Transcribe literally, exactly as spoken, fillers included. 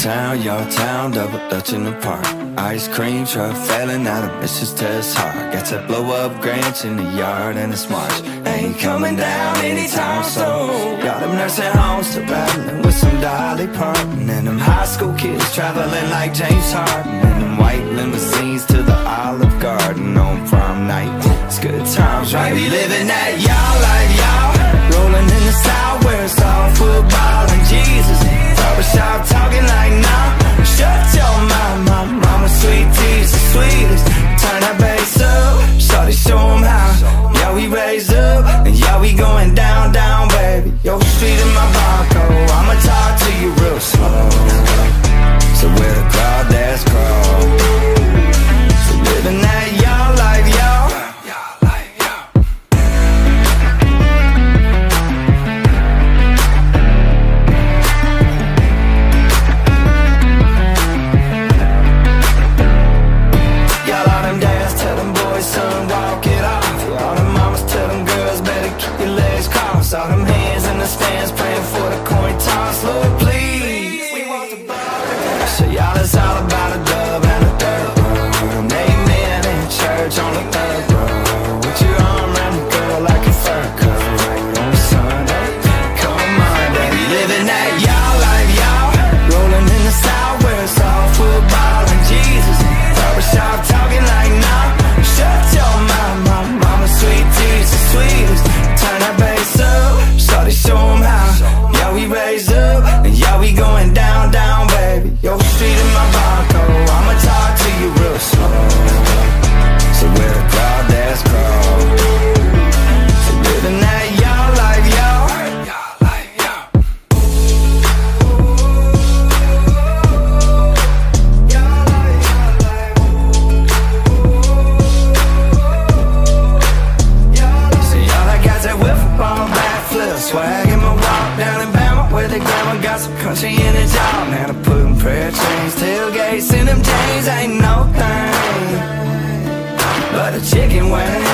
town, your town, double Dutch in the park. Ice cream truck failing out of missus Tess hard. Got to blow up Grinch in the yard and it's March. Ain't coming down anytime soon. Got them nursing homes to rattling with some Dolly Parton. And them high school kids traveling like James Harden. And them white limousines to the Olive Garden on prom night. It's good times, right? We living that y'all life, y'all. Rolling in the south where it's all football and Jesus. Barbershop talking like nah. Shut your mouth, my mama sweetest, the sweetest. Turn that bass up, shawty show 'em how. Yeah, we raised up, and yeah, we going down, down, baby. Yo, street in my Bronco, I'ma talk to you real slow. So where the crowd that's crawl. So living that y'all life, y'all. All them hands in the stands praying for the coin toss, Lord, please. We want the ball. So y'all, it's all about a dub and a third row. And amen in church on the third row. With your arm around the girl like a fur coat. Right on Sunday, come on, baby. Living that y'all life, y'all. Rolling in the south where it's all football and Jesus. Barbershop talking like nah. Shut your mouth, my mama sweet tea's the sweetest. Turn that bass up, shawty show 'em how. Yeah, we raised up, and yeah, we going down, down, baby. Yo, street in my Bronco, I'ma talk to you real slow. So where the crowd that's crawl. So living that y'all life, y'all. Swag in my walk down in Bama where the grandma got some country in his jaw. Now to putting prayer chains, tailgates in them J's ain't no thing but a chicken wing.